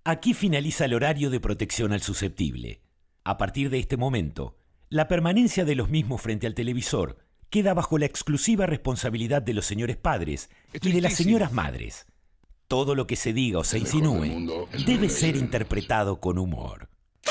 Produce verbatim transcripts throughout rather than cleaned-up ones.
Aquí finaliza el horario de protección al susceptible. A partir de este momento, la permanencia de los mismos frente al televisor queda bajo la exclusiva responsabilidad de los señores padres y de las señoras madres. Todo lo que se diga o se insinúe debe ser interpretado con humor.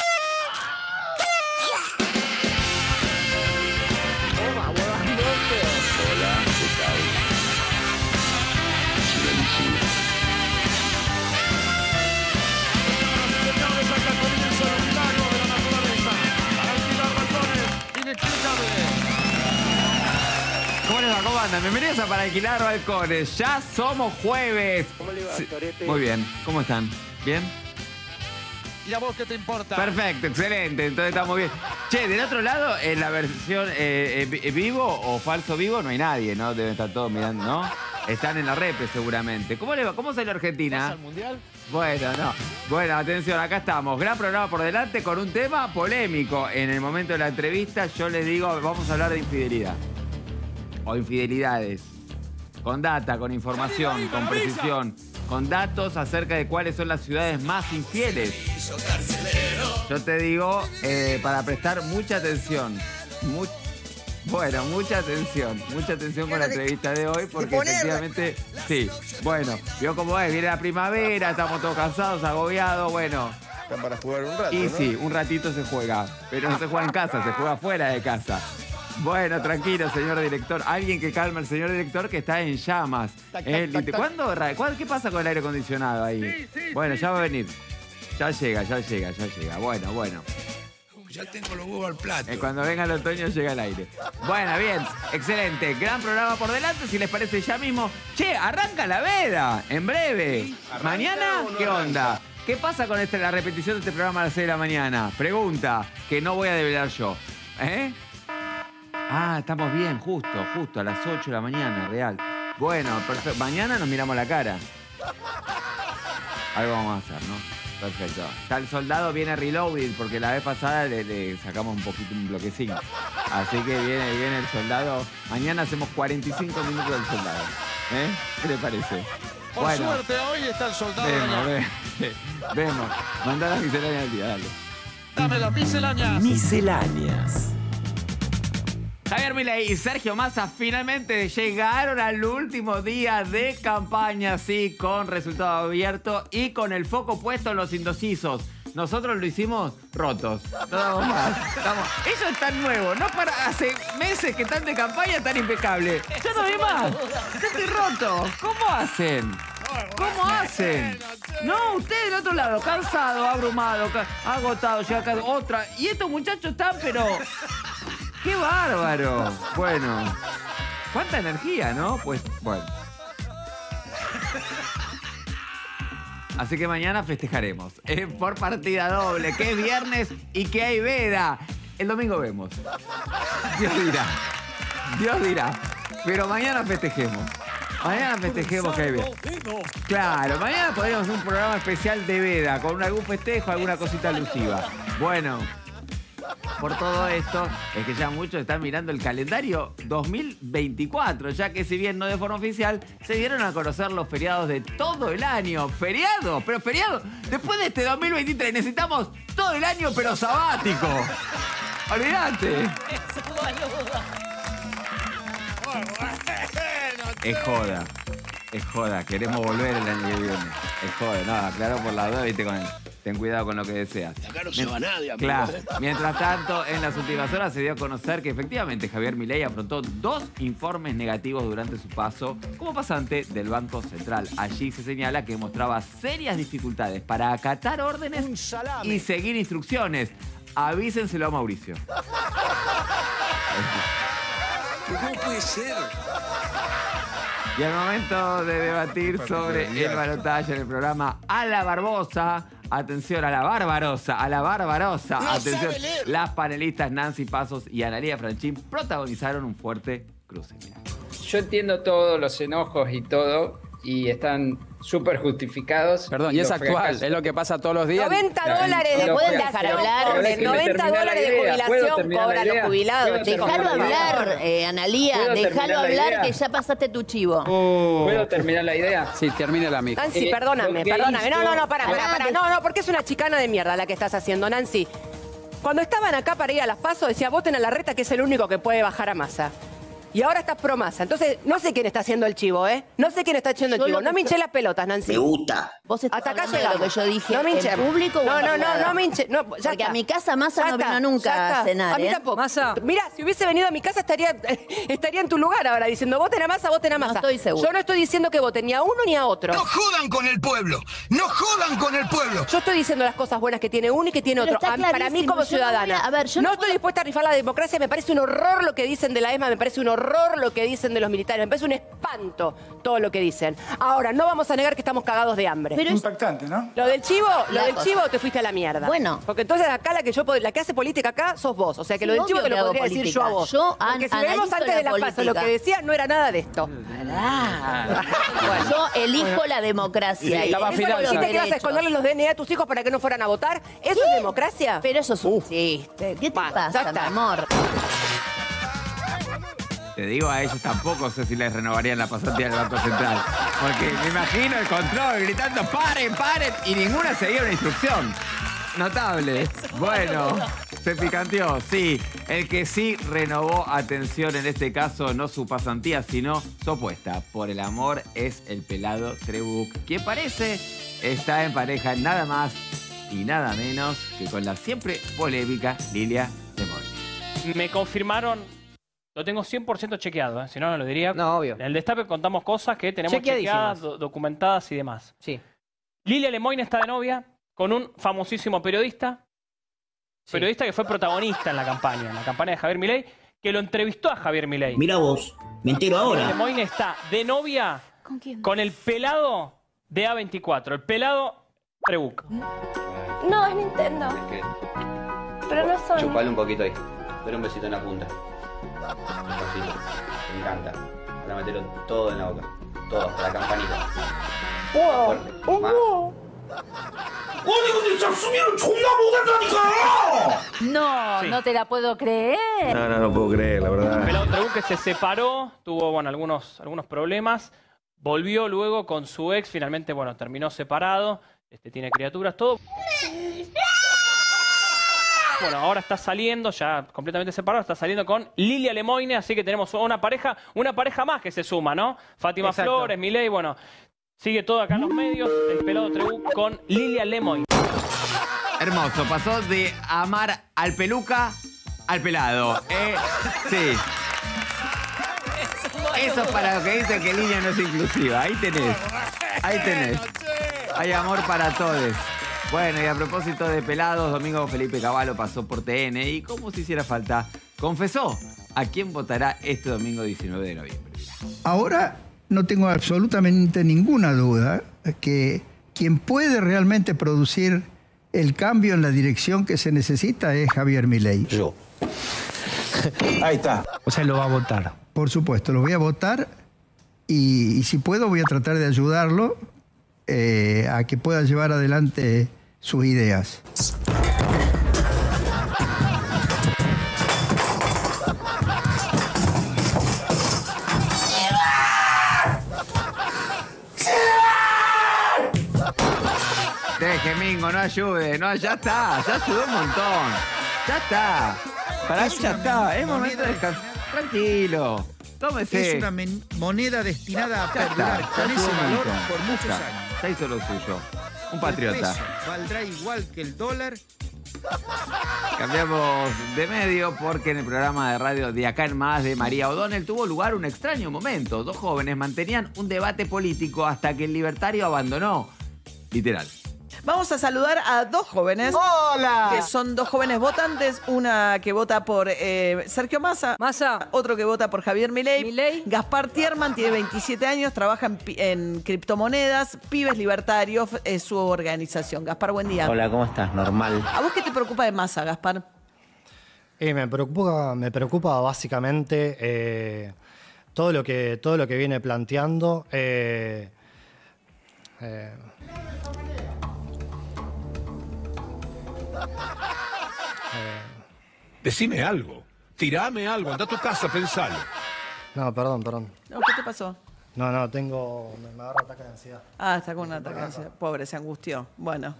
¿Cómo les va? ¿Cómo andan? Bienvenidos a Para Alquilar Balcones. Ya somos jueves. ¿Cómo le va, Sí. Torete? Muy bien. ¿Cómo están? ¿Bien? ¿Y a vos qué te importa? Perfecto, excelente. Entonces estamos bien. Che, del otro lado, en la versión eh, eh, vivo o falso vivo, no hay nadie, ¿no? Deben estar todos mirando, ¿no? Están en la repe seguramente. ¿Cómo le va? ¿Cómo salió ¿Vas Argentina? al mundial? Bueno, no. Bueno, atención, acá estamos. Gran programa por delante con un tema polémico. En el momento de la entrevista yo les digo, vamos a hablar de infidelidad. O infidelidades. Con data, con información, con precisión. Con datos acerca de cuáles son las ciudades más infieles. Yo te digo, eh, para prestar mucha atención. Mu- bueno, mucha atención. Mucha atención con la entrevista de hoy porque efectivamente... Sí, bueno, vio cómo es, viene la primavera, estamos todos cansados, agobiados, bueno... Están para jugar un rato, Y ¿no? sí, un ratito se juega, pero no se juega en casa, se juega fuera de casa. Bueno, tranquilo, señor director. Alguien que calma al señor director que está en llamas. Tac, Eh, tac, tac, tac. ¿Cuándo, Ra- cuál- ¿Qué pasa con el aire acondicionado ahí? Sí, sí, bueno, sí, ya va a sí. venir. Ya llega, ya llega, ya llega. Bueno, bueno. Ya tengo los huevos al plato. Eh, cuando venga el otoño llega el aire. Bueno, bien, excelente. Gran programa por delante, si les parece ya mismo. Che, arranca la veda, en breve. ¿Mañana o no qué arranca? onda? ¿Qué pasa con este, la repetición de este programa a las seis de la mañana? Pregunta, que no voy a develar yo. ¿Eh? Ah, estamos bien, justo, justo, a las ocho de la mañana, real. Bueno, perfecto. Mañana nos miramos la cara. Algo vamos a hacer, ¿no? Perfecto. Está el soldado, viene reloaded, porque la vez pasada le, le sacamos un poquito un bloquecín. Así que viene, viene el soldado. Mañana hacemos cuarenta y cinco minutos del soldado. ¿Eh? ¿Qué le parece? Por suerte, hoy está el soldado Vemos, allá. ve- vemos. Mandá la miscelánea al día, dale. Dame las misceláneas. Misceláneas. Javier Milei y Sergio Massa finalmente llegaron al último día de campaña, sí, con resultado abierto y con el foco puesto en los indecisos. Nosotros lo hicimos rotos. No damos más. Estamos- Ellos están nuevos, no para hace meses que están de campaña tan impecable. Yo no vi más. Yo estoy roto. ¿Cómo hacen? ¿Cómo hacen? No, usted del otro lado, cansado, abrumado, ca- agotado, llega acá otra. Y estos muchachos están, pero... ¡Qué bárbaro! Bueno, cuánta energía, ¿no? Pues, bueno. Así que mañana festejaremos. eh, por partida doble, que es viernes y que hay veda. El domingo vemos. Dios dirá. Dios dirá. Pero mañana festejemos. Mañana festejemos que hay veda. Claro, mañana podríamos hacer un programa especial de veda, con algún festejo, alguna cosita alusiva. Bueno. Por todo esto, es que ya muchos están mirando el calendario dos mil veinticuatro, ya que si bien no de forma oficial, se dieron a conocer los feriados de todo el año. ¿Feriados? Pero feriados. Después de este dos mil veintitrés necesitamos todo el año, pero sabático. Olvídate. Es joda. Es joda. Queremos volver el año que viene. Es joda. No, aclaro por la duda, viste, con el... Ten cuidado con lo que deseas. Acá no se va nadie, amigo. Claro. Mientras tanto, en las últimas horas se dio a conocer que efectivamente Javier Milei afrontó dos informes negativos durante su paso como pasante del Banco Central. Allí se señala que mostraba serias dificultades para acatar órdenes Un salame. y seguir instrucciones. Avísenselo a Mauricio. ¿Cómo puede ser? Y al momento de debatir sobre el balotaje en el programa A la Barbosa, atención, a la Barbarosa, a la Barbarosa, No atención, sabe leer. las panelistas Nancy Pasos y Analía Franchín protagonizaron un fuerte cruce. Mirá. Yo entiendo todos los enojos y todo, y están súper justificados. Perdón, y es actual, es lo que pasa todos los días. noventa dólares de pueden dejar hablar. noventa dólares de jubilación cobran los jubilados. Déjalo hablar, eh, Analía, déjalo hablar que ya pasaste tu chivo. Oh. ¿Puedo terminar la idea? Sí, termínala, amiga. Nancy, Eh, perdóname, perdóname. No, no, no, para, para, para. No, no, porque es una chicana de mierda la que estás haciendo, Nancy. Cuando estaban acá para ir a las PASO, decía, voten a Larreta, que es el único que puede bajar a Massa. Y ahora estás pro Massa. Entonces, no sé quién está haciendo el chivo, ¿eh? No sé quién está haciendo el Yo chivo. lo No que me hinché las pelotas, Nancy. Me gusta. Vos estás Hasta acá hablando de lo llegamos. que yo dije No me hinché. en público o No, en no, no, privado. no me hinché. No, ya Porque está. a mi casa Massa Ya no está, vino nunca ya está. a cenar, A mí ¿eh? tampoco. Massa. Mira, si hubiese venido a mi casa estaría, estaría en tu lugar ahora diciendo voten a Massa, voten a Massa. No estoy segura. Yo no estoy diciendo que voten ni a uno ni a otro. No jodan con el pueblo. No jodan con el pueblo. Yo estoy diciendo las cosas buenas que tiene uno y que tiene Pero otro. está A- para mí clarísimo, como yo no ciudadana. voy a- a ver, yo no no estoy puedo- dispuesta a rifar la democracia. Me parece un horror lo que dicen de la ESMA. Me parece un horror lo que dicen de los militares. Me parece un espanto todo lo que dicen. Ahora, no vamos a negar que estamos cagados de hambre. Pero es- Impactante, ¿no? Lo del chivo, lo La del cosa. chivo te fuiste a la mierda. Bueno. Porque entonces acá la que yo pod- la que hace política acá sos vos. O sea que Sí, lo del chivo obvio te que lo hago podría decir política. yo a vos. Yo an- Porque si vemos analizo antes la de las pasos lo política. que decía, no era nada de esto. Yo elijo la democracia. y Estaba elijo final, los ¿Dijiste que ibas a derechos. esconderle los D N A a tus hijos para que no fueran a votar? ¿Eso es democracia? Pero eso es un chiste. ¿Qué te Bueno, ya pasa, está. mi amor? Te digo, a ellos tampoco sé si les renovarían la pasantía del Banco Central. Porque me imagino el control gritando, paren, paren, y ninguna seguía una instrucción. Notable. Bueno, se picanteó, sí. El que sí renovó, atención, en este caso, no su pasantía, sino su apuesta. Por el amor es el pelado Trebuch, que parece está en pareja nada más y nada menos que con la siempre polémica Lilia Lemoyne. Me confirmaron, lo tengo cien por ciento chequeado, ¿eh? Si no, no lo diría. No, obvio. En el Destape contamos cosas que tenemos Chequeadísimas. chequeadas, do- documentadas y demás. Sí. Lilia Lemoyne está de novia con un famosísimo periodista, Sí. periodista que fue protagonista en la campaña, en la campaña de Javier Milei, que lo entrevistó a Javier Milei. Mira vos, me entero Lilia ahora. Lemoyne está de novia ¿Con quién? con el pelado de A veinticuatro, el pelado Trebuch. No, es Nintendo. Pero no son. Chupale un poquito ahí. Dale un besito en la punta. Despacito. Me encanta. Ahora metelo todo en la boca. Todo, hasta la campanita. Fuerte. Más. No, Sí. no te la puedo creer. No, no, no puedo creer, la El verdad. pelado Trebuch que se separó, tuvo bueno, algunos, algunos problemas, volvió luego con su ex, finalmente bueno, terminó separado, este, tiene criaturas, todo. Bueno, ahora está saliendo, ya completamente separado, está saliendo con Lilia Lemoyne, así que tenemos una pareja, una pareja más que se suma, ¿no? Fátima Exacto. Flores, Milei, bueno, sigue todo acá en los medios, el pelado Trebuch con Lilia Lemoyne. Hermoso, pasó de amar al peluca al pelado. Eh, sí. Eso es para lo que dice que Lilia no es inclusiva. Ahí tenés. Ahí tenés. Hay amor para todos. Bueno, y a propósito de pelados, Domingo Felipe Cavallo pasó por T N y como si hiciera falta, confesó a quién votará este domingo diecinueve de noviembre. Ahora no tengo absolutamente ninguna duda que quien puede realmente producir el cambio en la dirección que se necesita es Javier Milei. Yo. Ahí está. O sea, lo va a votar. Por supuesto, lo voy a votar y, y si puedo voy a tratar de ayudarlo eh, a que pueda llevar adelante sus ideas. Deje, Mingo, no ayude. No, ya está. Ya ayudó un montón. Ya está. Para mí ya está. Es momento de descansar. Tranquilo. Tómese. Es una men- moneda destinada a Ya perdurar está, con ya ese estuvo un valor montón. por Ya muchos está. años. Ya hizo lo suyo. Un El patriota. peso valdrá igual que el dólar. Cambiamos de medio porque en el programa de radio De Acá en Más de María O'Donnell tuvo lugar un extraño momento. Dos jóvenes mantenían un debate político hasta que el libertario abandonó. Literal. Vamos a saludar a dos jóvenes. ¡Hola! Que son dos jóvenes votantes. Una que vota por eh, Sergio Massa. Massa. Otro que vota por Javier Milei. Milei. Gaspar Tierman tiene veintisiete años, trabaja en, pi- en criptomonedas. Pibes Libertarios es su organización. Gaspar, buen día. Hola, ¿cómo estás? Normal. ¿A vos qué te preocupa de Massa, Gaspar? Eh, me preocupa, me preocupa básicamente eh, todo lo que todo lo que viene planteando. Eh, Eh, eh, Decime algo. Tirame algo. Anda a tu casa, pensalo. no, perdón, perdón. No, ¿qué te pasó? No, no, tengo... Me, me agarra ataque de ansiedad. Ah, está con un ataque de ansiedad. Pobre, se angustió. Bueno.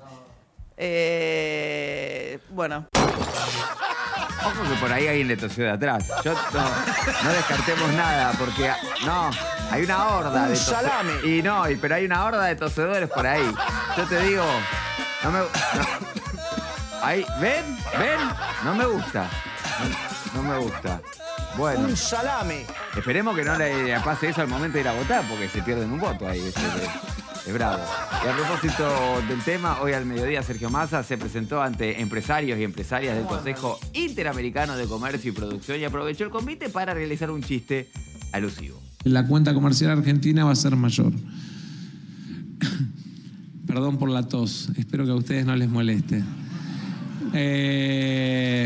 Eh, bueno. Ojo que por ahí alguien le tosió de atrás. Yo no, no descartemos nada, porque no, hay una horda de tosedores. Y no, y, pero hay una horda de tosedores por ahí. Yo te digo, no me. No, ahí, ¿ven? ¿Ven? No me gusta. No, no me gusta. Bueno. Un salame. Esperemos que no le pase eso al momento de ir a votar, porque se pierden un voto ahí. Es, es, es bravo. Y a propósito del tema, hoy al mediodía Sergio Massa se presentó ante empresarios y empresarias del Consejo Interamericano de Comercio y Producción y aprovechó el convite para realizar un chiste alusivo. La cuenta comercial argentina va a ser mayor. Perdón por la tos, espero que a ustedes no les moleste. Eh...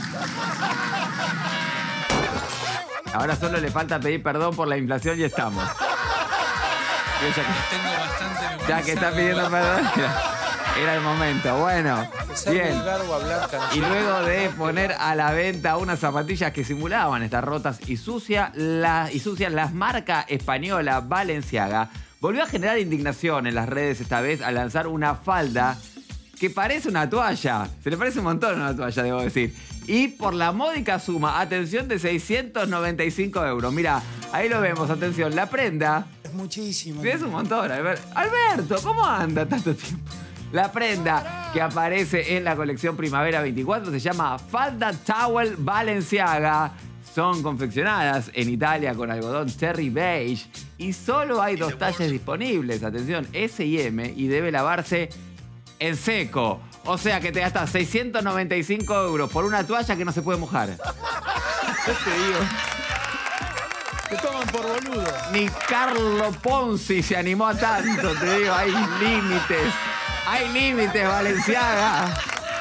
Ahora solo le falta pedir perdón por la inflación y estamos. Ya que, Tengo bastante ya que está pidiendo perdón, era, era el momento. Bueno, bien. Y luego de poner a la venta unas zapatillas que simulaban estar rotas y, sucia, la, y sucias, las marca española Balenciaga volvió a generar indignación en las redes esta vez al lanzar una falda que parece una toalla. Se le parece un montón a una toalla, debo decir. Y por la módica suma, atención, de seiscientos noventa y cinco euros. Mira, ahí lo vemos, atención, la prenda. Es muchísimo. Sí, es un montón, Albert. Alberto, ¿cómo anda tanto tiempo? La prenda que aparece en la colección Primavera veinticuatro se llama Falda Towel Balenciaga. Son confeccionadas en Italia con algodón cherry beige y solo hay dos tallas disponibles. Atención, S y M, y debe lavarse en seco. O sea que te gastas seiscientos noventa y cinco euros por una toalla que no se puede mojar. Yo te digo. Te toman por boludo. Ni Carlo Ponzi se animó a tanto, te digo. Hay límites. Hay límites, Balenciaga.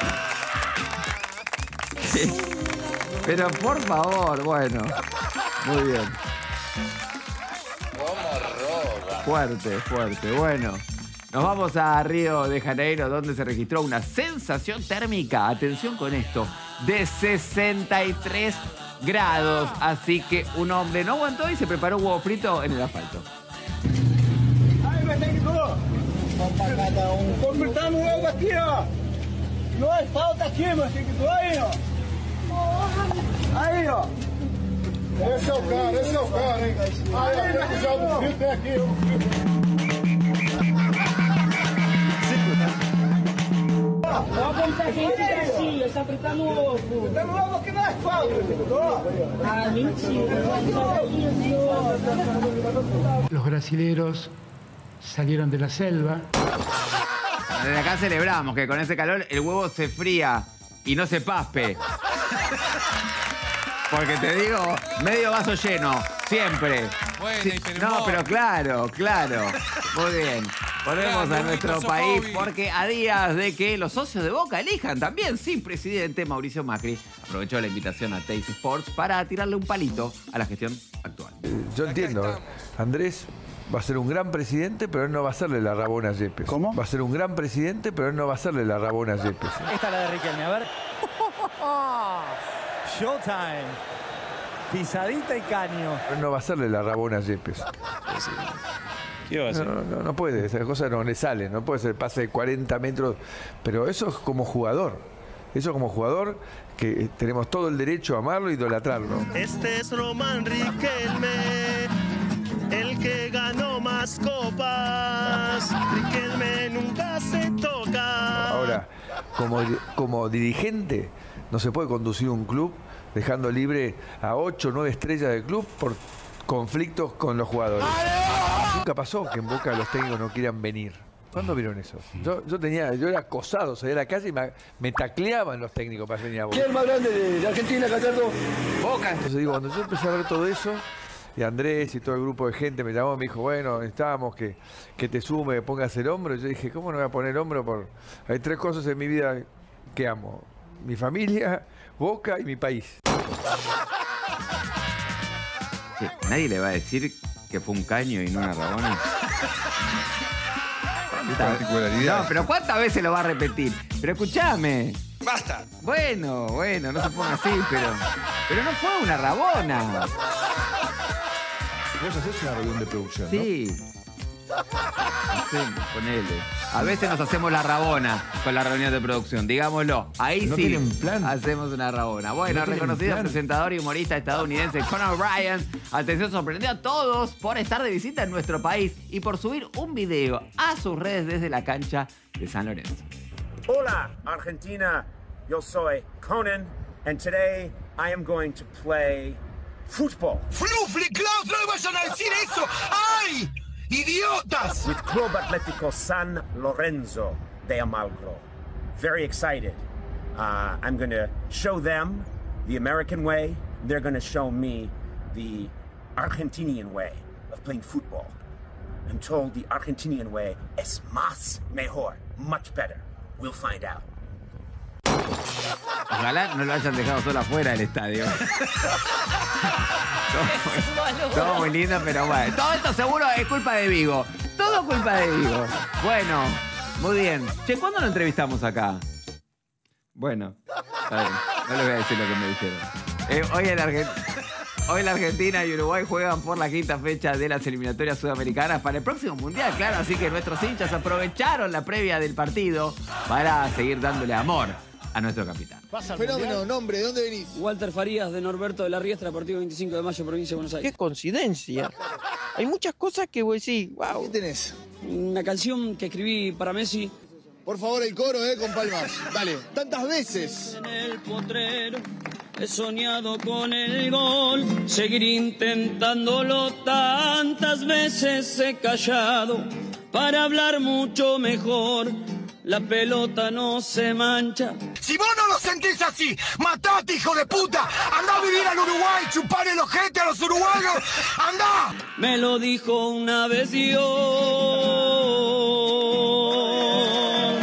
Sí. Pero por favor, bueno. Muy bien. Fuerte, fuerte. Bueno. Nos vamos a Río de Janeiro, donde se registró una sensación térmica, atención con esto, de sesenta y tres grados. Así que un hombre no aguantó y se preparó un huevo frito en el asfalto. ¡Ay, me tengo! ¡Completamos un huevo aquí, ó! No hay falta aquí, mas tem que doer, ó! Aí, ó! Esse é o cara, esse é o cara, hein? Aí, ó, tem que usar o frito, tem aqui, ó. Olha como tá gente assim, ele tá fritando ovo. Fritando ovo aqui no asfalto. Ah, mentira. Los brasileros salieron de la selva. Desde acá celebramos que con ese calor el huevo se fría y no se paspe. Porque te digo, medio vaso lleno, siempre. Bueno, Sí, no, pero claro, claro. Muy bien. Volvemos Grande, a nuestro Nico país Sofobi. porque a días de que los socios de Boca elijan también, sí, presidente Mauricio Macri aprovechó la invitación a Teis Sports para tirarle un palito a la gestión actual. Yo entiendo, Andrés va a ser un gran presidente, pero él no va a hacerle la rabona a Yepes. ¿Cómo? Va a ser un gran presidente, pero él no va a hacerle la rabona a Yepes. Esta es la de Riquelme, a ver. Showtime. Pisadita y caño. Él no va a hacerle la rabona a Yepes. ¿Qué va a hacer? No, no, no puede, esa cosa no le sale, no puede ser pase de cuarenta metros, pero eso es como jugador. Eso como jugador que tenemos todo el derecho a amarlo e idolatrarlo. Este es Román Riquelme, el que ganó más copas. Riquelme nunca se toca. Ahora, como, como dirigente, no se puede conducir un club dejando libre a ocho o nueve estrellas del club por conflictos con los jugadores. Nunca pasó que en Boca los técnicos no quieran venir. ¿Cuándo vieron eso? Yo, yo tenía, yo era acosado, salía a la calle y me, me tacleaban los técnicos para venir a Boca. ¿Quién es el más grande de, de Argentina, Gallardo? Boca. Entonces digo, cuando yo empecé a ver todo eso, y Andrés y todo el grupo de gente me llamó, me dijo, bueno, necesitábamos que, que te sume, que pongas el hombro. Y yo dije, ¿cómo no voy a poner hombro? Por... Hay tres cosas en mi vida que amo. Mi familia, Boca y mi país. Sí, nadie le va a decir que fue un caño y no una rabona. particularidad. No, pero ¿cuántas veces lo va a repetir? Pero escúchame. ¡Basta! Bueno, bueno, no se ponga así, pero... Pero no fue una rabona. Vos hacés una reunión de producción, ¿no? Sí. Sí, ponele. A veces nos hacemos la rabona con la reunión de producción, digámoslo. Ahí no sí tienen plan. hacemos una rabona. Bueno, No tienen reconocido plan. presentador y humorista estadounidense Conan O'Brien, atención, sorprendió a todos por estar de visita en nuestro país y por subir un video a sus redes desde la cancha de San Lorenzo. Hola, Argentina. Yo soy Conan, and today I am going to play football. ¡Flufli, Klaus! ¡No le vayan a decir eso! ¡Ay! ¡Idiotas! With Club Atlético San Lorenzo de Almagro. Very excited. Uh, I'm going to show them the American way. They're going to show me the Argentinian way of playing football. I'm told the Argentinian way es más mejor, much better. We'll find out. Ojalá no lo hayan dejado solo afuera del estadio. todo, muy, todo muy lindo, pero bueno. Todo esto seguro es culpa de Vigo. Todo culpa de Vigo. Bueno, muy bien. Che, ¿cuándo lo entrevistamos acá? Bueno, está bien. No les voy a decir lo que me dijeron. Eh, hoy, en Argent... hoy la Argentina y Uruguay juegan por la quinta fecha de las eliminatorias sudamericanas para el próximo Mundial, claro. Así que nuestros hinchas aprovecharon la previa del partido para seguir dándole amor a nuestro capitán. Fenómeno, nombre, ¿de dónde venís? Walter Farías, de Norberto de la Riestra, partido veinticinco de mayo, provincia de Buenos Aires. Qué coincidencia. Hay muchas cosas que voy a decir, wow. ¿Qué tenés? Una canción que escribí para Messi. Por favor, el coro, eh, con palmas. Dale. Tantas veces. En el potrero he soñado con el gol, seguir intentándolo, tantas veces he callado para hablar mucho mejor. La pelota no se mancha. Si vos no lo sentís así, matate, hijo de puta. Andá a vivir al Uruguay, chupar el ojete a los uruguayos. Andá. Me lo dijo una vez yo.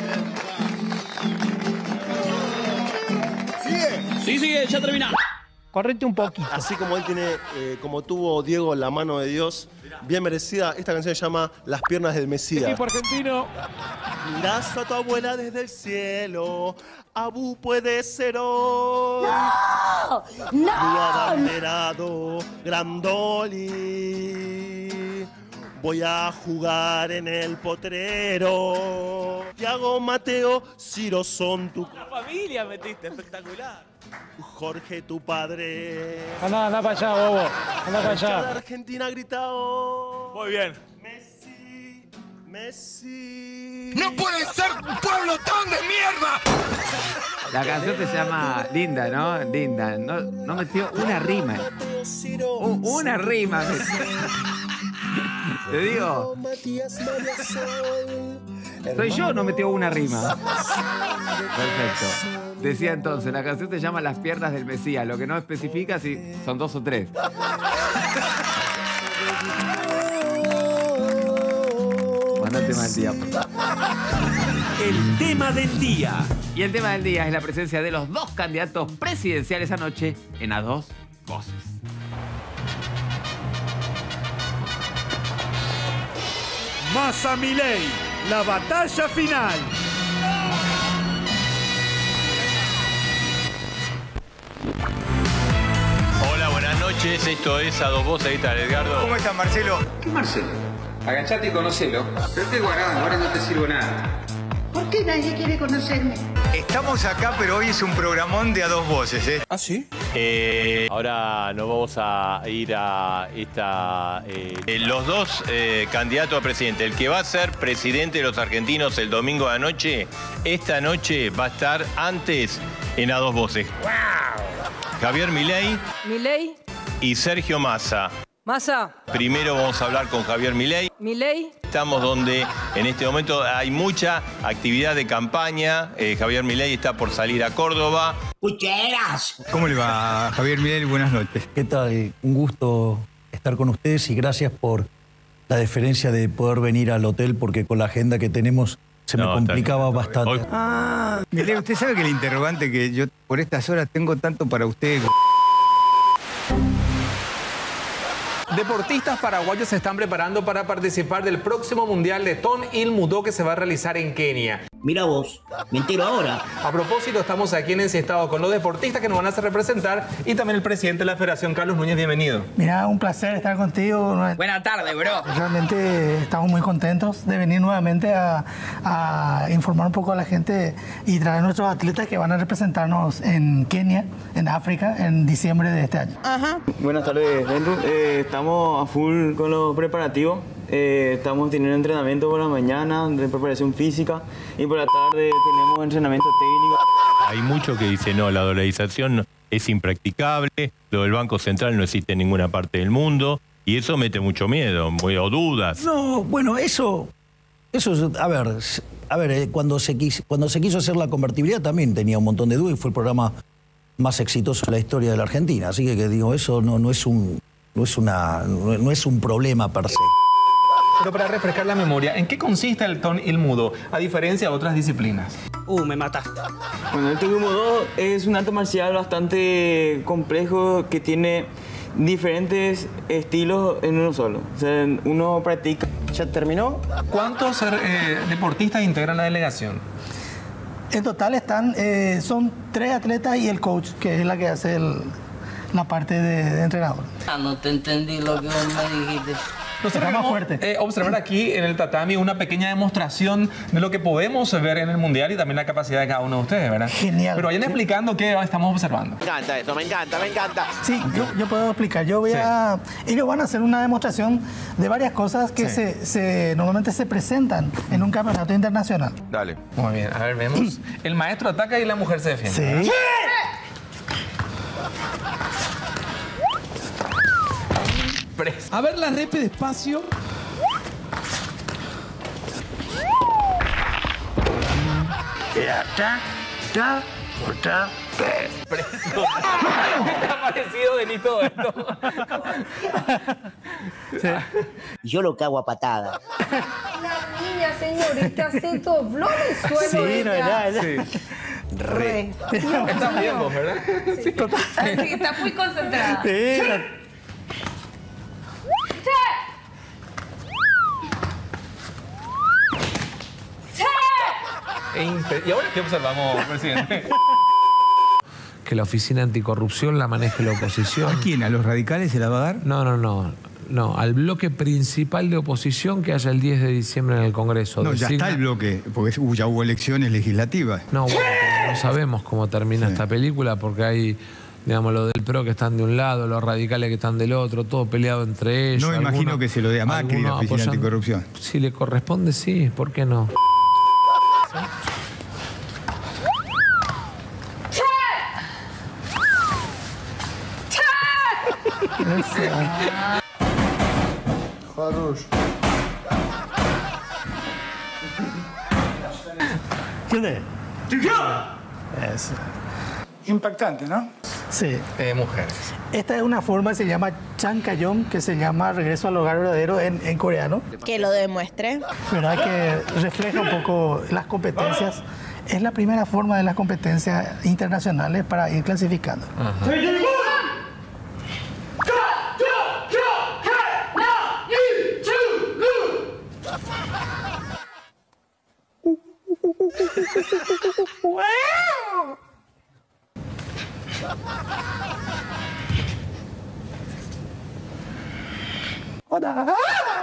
¿Sigue? Sí, sigue, ya termina. Correte un poquito. Así como él tiene, eh, como tuvo Diego la mano de Dios, bien merecida, esta canción se llama Las piernas del Mesías. Equipo argentino. Mirás a tu abuela desde el cielo, Abu puede ser hoy. ¡No! ¡No! Abanderado, Grandoli. Voy a jugar en el potrero. Tiago, Mateo, Ciro son tu... La familia metiste, espectacular. Jorge, tu padre. Anda, anda para allá, bobo. Anda para La allá. Argentina ha gritado. Muy bien. Messi, Messi. ¡No puede ser un pueblo tan de mierda! La canción se llama Linda, ¿no? Linda. No, no metió una rima. U- una rima. Te digo. Soy yo, no metió una rima. Perfecto. Decía entonces, la canción se llama Las piernas del Mesías, lo que no especifica si son dos o tres. Mandate mal día, por favor. El tema del día. Y el tema del día es la presencia de los dos candidatos presidenciales anoche en A Dos Voces. Massa Milei, la batalla final. Hola, buenas noches. Esto es A Dos Voces. Ahí está Edgardo. ¿Cómo estás, Marcelo? ¿Qué Marcelo? Agachate y conocelo. Pero estoy guardando, ahora no te sirvo nada. ¿Por qué nadie quiere conocerme? Estamos acá, pero hoy es un programón de A Dos Voces, ¿eh? ¿Ah, sí? Eh, ahora nos vamos a ir a esta... eh, eh, los dos eh, candidatos a presidente. El que va a ser presidente de los argentinos el domingo de la noche, esta noche va a estar antes en A Dos Voces. ¡Wow! Javier Milei Milei, y Sergio Massa. Massa, Primero vamos a hablar con Javier Milei. Milei. Estamos donde en este momento hay mucha actividad de campaña. Eh, Javier Milei está por salir a Córdoba. ¡Pucheras! ¿Cómo le va, Javier Milei? Buenas noches. ¿Qué tal? Un gusto estar con ustedes y gracias por la deferencia de poder venir al hotel porque con la agenda que tenemos se me No, complicaba está bien, está bien. bastante. Ah, Milei, usted sabe que el interrogante que yo por estas horas tengo tanto para usted. Deportistas paraguayos se están preparando para participar del próximo Mundial de Ton Il Mudo que se va a realizar en Kenia. Mira vos, me entero ahora. A propósito, estamos aquí en Encestado con los deportistas que nos van a hacer representar y también el presidente de la Federación, Carlos Núñez, bienvenido. Mira, un placer estar contigo. Buenas tardes, bro. Realmente estamos muy contentos de venir nuevamente a, a informar un poco a la gente y traer a nuestros atletas que van a representarnos en Kenia, en África, en diciembre de este año. Ajá. Buenas tardes, Andrew. Eh, estamos a full con los preparativos. Eh, estamos teniendo entrenamiento por la mañana de preparación física y por la tarde tenemos entrenamiento técnico. Hay mucho que dice no, la dolarización es impracticable, lo del Banco Central no existe en ninguna parte del mundo y eso mete mucho miedo o dudas. No, bueno, eso, eso es, a ver, a ver, eh, cuando se quiso, cuando se quiso hacer la convertibilidad también tenía un montón de dudas y fue el programa más exitoso de la historia de la Argentina, así que, que digo, eso no, no es un, no es una, no, no es un problema per se. Pero para refrescar la memoria, ¿en qué consiste el Ton Il Mudo, a diferencia de otras disciplinas? Uh, me mataste. Bueno, el Ton Il Mudo es un arte marcial bastante complejo que tiene diferentes estilos en uno solo. O sea, uno practica... ¿Ya terminó? ¿Cuántos eh, deportistas integran la delegación? En total están, eh, son tres atletas y el coach, que es la que hace el, la parte de, de entrenador. Ah, no te entendí lo que vos me dijiste. Nosotros queremos eh, observar aquí en el tatami una pequeña demostración de lo que podemos ver en el Mundial y también la capacidad de cada uno de ustedes, ¿verdad? Genial. Pero vayan explicando qué estamos observando. Me encanta esto, me encanta, me encanta. Sí, yo, yo puedo explicar. Yo voy sí. a... Ellos van a hacer una demostración de varias cosas que sí. se, se, normalmente se presentan en un campeonato internacional. Dale. Muy bien, a ver, vemos. El maestro ataca y la mujer se defiende. Sí. A ver la repe despacio. Está parecido delito esto. Sí. Yo lo cago a patada. La niña, señorita, se dobló el suelo. Sí, no, ya, ya. Sí. Re. Estás bien vos, ¿verdad? Sí, sí. Total. Sí, está muy concentrada. Sí. ¿Y ahora qué observamos, presidente? Que la Oficina Anticorrupción la maneje la oposición. ¿A quién? ¿A los radicales se la va a dar? No, no, no. No, al bloque principal de oposición que haya el diez de diciembre en el Congreso. No, ya Designa... está el bloque, porque ya hubo elecciones legislativas. No, bueno, no sabemos cómo termina sí. esta película porque hay... Digamos, los del P R O que están de un lado, los radicales que están del otro, todo peleado entre ellos. No me algunos, imagino que se lo dé a Macri, la Oficina apoyan... Anticorrupción. Si le corresponde, sí, ¿por qué no? ¿Quién es? Eso. Impactante, ¿no? Sí. Eh, mujeres. Esta es una forma que se llama Chankayom, que se llama regreso al hogar verdadero en, en coreano. Que lo demuestre. ¿Verdad? Que refleja un poco las competencias. Es la primera forma de las competencias internacionales para ir clasificando. Ajá. Hola.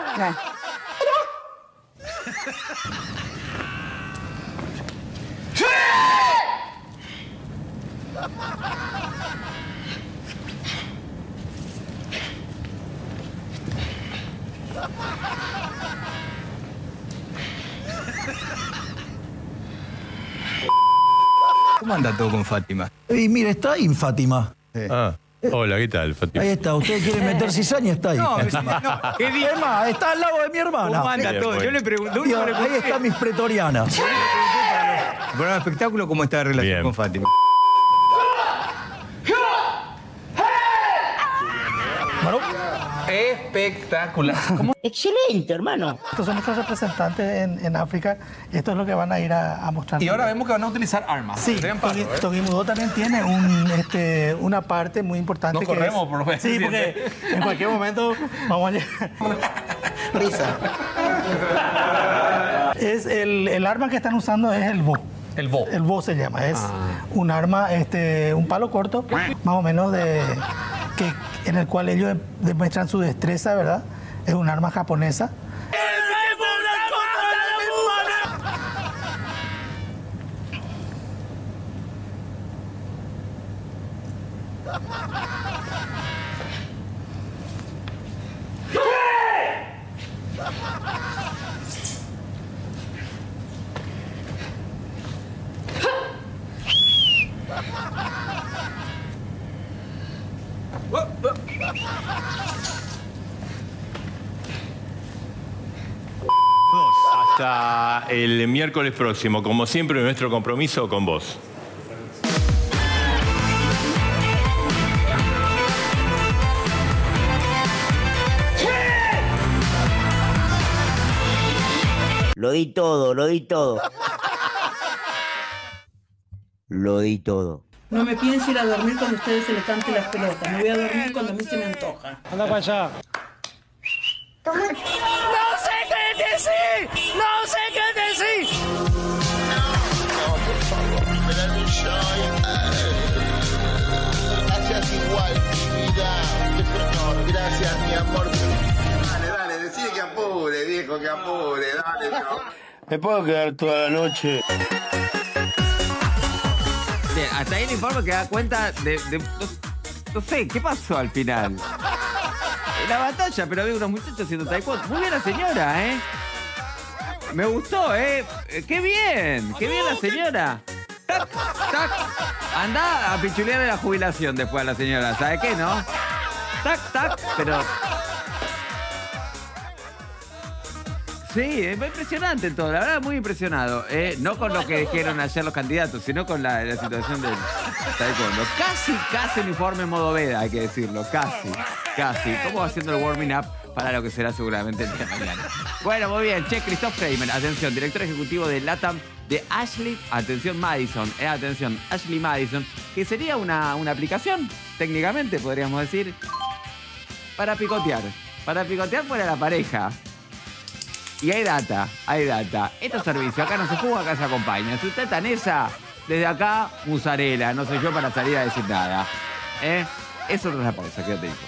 ¿Cómo anda todo con Fátima? Y mire, está ahí Fátima. Sí. Ah, hola, ¿qué tal, Fátima? Ahí está, usted quiere meter cizaña, está ahí. No, no, ¿qué dice? Es más, está al lado de mi hermana. ¿Cómo anda todo? Yo le pregunto. Digo, ahí está mis pretorianas. Bueno, el espectáculo, ¿cómo está la relación Bien. con Fátima? Bueno, Espectacular. ¿Cómo? Excelente, hermano. Estos son nuestros representantes en, en África. Esto es lo que van a ir a, a mostrar. Y ahora vemos que van a utilizar armas. Sí, Togi, ¿eh? Togimudó también tiene un, este, una parte muy importante. No que corremos, es, por lo menos. Sí, porque en cualquier momento vamos a llegar. Risa. Es el, el arma que están usando es el bo. El bo. El bo se llama. Es Ah. un arma, este, un palo corto, más o menos de que en el cual ellos demuestran su destreza, ¿verdad? Es un arma japonesa. Hasta el miércoles próximo, como siempre, nuestro compromiso con vos. Lo di todo, lo di todo. Lo di todo. No me pienso ir a dormir cuando ustedes se les cante las pelotas. Me voy a dormir cuando a mí se me antoja. Anda para allá. ¡No sé qué decir! ¡No sé qué decir! Gracias igual, mi vida. Gracias, mi amor. Dale, dale, decide que apure, viejo, que apure. Dale, no. Me puedo quedar toda la noche. Bien, hasta ahí el informe que da cuenta de... de- no, no sé, ¿qué pasó al final? En la batalla, pero había unos muchachos haciendo taekwondo. Muy bien la señora, ¿eh? Me gustó, ¿eh? Eh, ¡Qué bien! ¡Qué bien la señora! ¡Tac! ¡Tac! Anda a pichulearle la jubilación después a la señora. ¿Sabe qué, no? ¡Tac! ¡Tac! Pero... Sí, es muy impresionante todo, la verdad muy impresionado. Eh, no con lo que dijeron ayer los candidatos, sino con la, la situación del taekwondo. Casi, casi uniforme modo Veda, hay que decirlo, casi, casi. Como haciendo el warming up para lo que será seguramente el día de mañana. Bueno, muy bien, che, Christoph Kramer, atención, director ejecutivo de LATAM de Ashley, atención Madison, eh, atención, Ashley Madison, que sería una, una aplicación, técnicamente podríamos decir, para picotear, para picotear fuera de la pareja. Y hay data, hay data. Estos servicios, acá no se juega, acá se acompaña. Si usted está en esa, desde acá, musarela. No soy yo para salir a decir nada. ¿Eh? Eso no es la pausa, quédate ahí.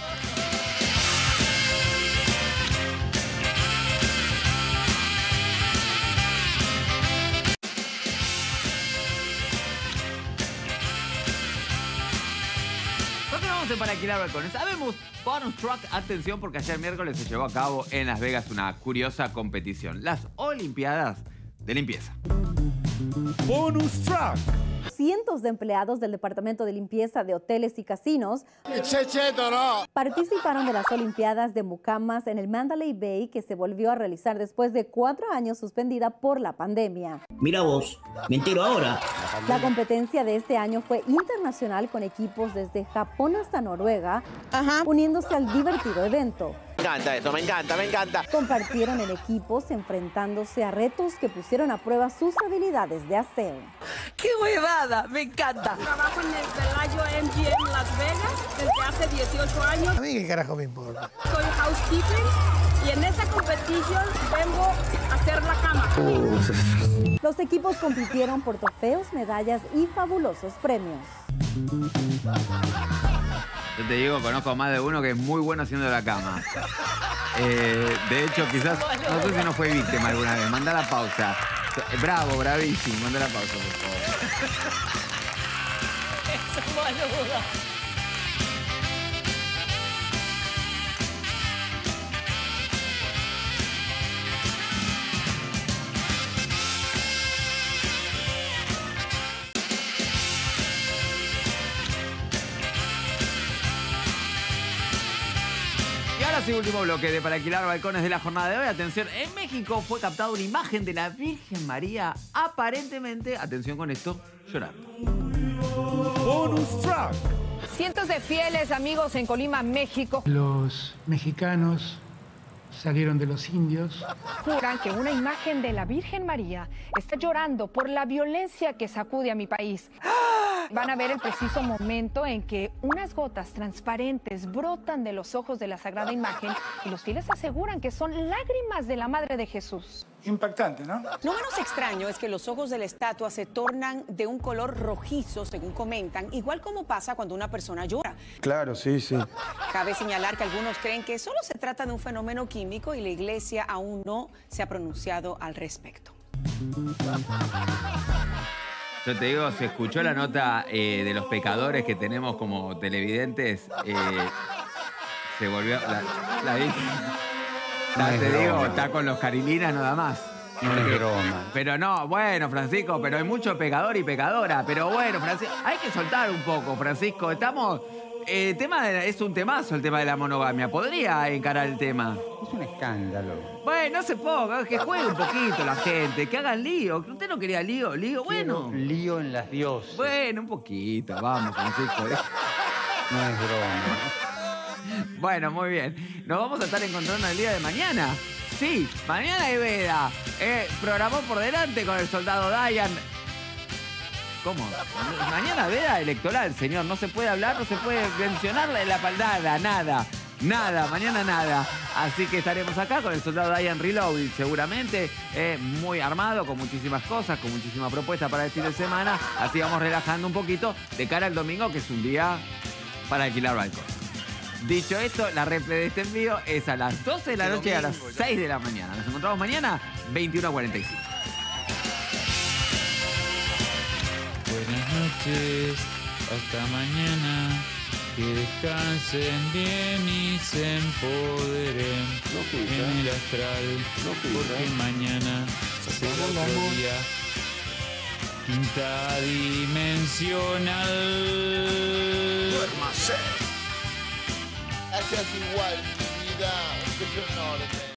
Para alquilar balcones. Sabemos, Bonus Truck, atención, porque ayer miércoles se llevó a cabo en Las Vegas una curiosa competición. Las Olimpiadas de Limpieza. Bonus Truck. Cientos de empleados del Departamento de Limpieza de Hoteles y Casinos participaron de las Olimpiadas de Mucamas en el Mandalay Bay, que se volvió a realizar después de cuatro años suspendida por la pandemia. Mira vos, me entero ahora. La competencia de este año fue internacional con equipos desde Japón hasta Noruega, uniéndose al divertido evento. Me encanta esto, me encanta, me encanta. Compartieron en equipos enfrentándose a retos que pusieron a prueba sus habilidades de aseo. ¡Qué huevada! ¡Me encanta! Trabajo en el Pelayo M G M Las Vegas desde hace dieciocho años. A mí qué carajo me importa. Soy housekeeping y en esta competición vengo a hacer la cama. Los equipos compitieron por trofeos, medallas y fabulosos premios. Yo te digo, conozco más de uno que es muy bueno haciendo la cama. Eh, de hecho, quizás, no sé si no fue víctima alguna vez. Manda la pausa. Bravo, bravísimo. Manda la pausa, por favor. Es boludo. Sí, último bloque de Para Alquilar Balcones de la jornada de hoy. Atención, en México fue captada una imagen de la Virgen María, aparentemente, atención con esto, llorando. Bonus Track. Cientos de fieles amigos en Colima, México, Los mexicanos salieron de los indios. juran que una imagen de la Virgen María está llorando por la violencia que sacude a mi país. Van a ver el preciso momento en que unas gotas transparentes brotan de los ojos de la sagrada imagen y los fieles aseguran que son lágrimas de la Madre de Jesús. Impactante, ¿no? Lo menos extraño es que los ojos de la estatua se tornan de un color rojizo, según comentan, igual como pasa cuando una persona llora. Claro, sí, sí. Cabe señalar que algunos creen que solo se trata de un fenómeno químico y la iglesia aún no se ha pronunciado al respecto. Yo te digo, se escuchó la nota eh, de los pecadores que tenemos como televidentes. eh, se volvió. La, la dije. No Ya es te broma. digo, está con los carilinas nada más. No es broma. Pero no, bueno, Francisco, pero hay mucho pecador y pecadora. Pero bueno, Francisco, hay que soltar un poco, Francisco. Estamos. El tema de- es un temazo el tema de la monogamia. ¿Podría encarar el tema? Es un escándalo. Bueno, no se ponga, que juegue un poquito la gente, que hagan lío. ¿Usted no quería lío? Lío, bueno. Quiero lío en las dioses. Bueno, un poquito, vamos, Francisco. No es broma. Bueno, muy bien. Nos vamos a estar encontrando el día de mañana. Sí, mañana hay veda. Eh, programó por delante con el soldado Dayan. ¿Cómo? Mañana veda electoral, señor. No se puede hablar, no se puede mencionar la paldada, nada. Nada, mañana nada. Así que estaremos acá con el soldado Dayan Reloaded, seguramente. eh, muy armado, con muchísimas cosas, con muchísima propuesta para el fin de semana. Así vamos relajando un poquito de cara al domingo, que es un día para alquilar balcón. Dicho esto, la replay de este envío es a las doce de la noche y a las seis de la mañana. Nos encontramos mañana, veintiuno cuarenta y cinco. Buenas noches, hasta mañana. Que descansen bien y se empoderen en el astral, porque mañana será otro día. Quinta dimensional. Duérmase. Ella es igual, mi vida, que yo no le tengo.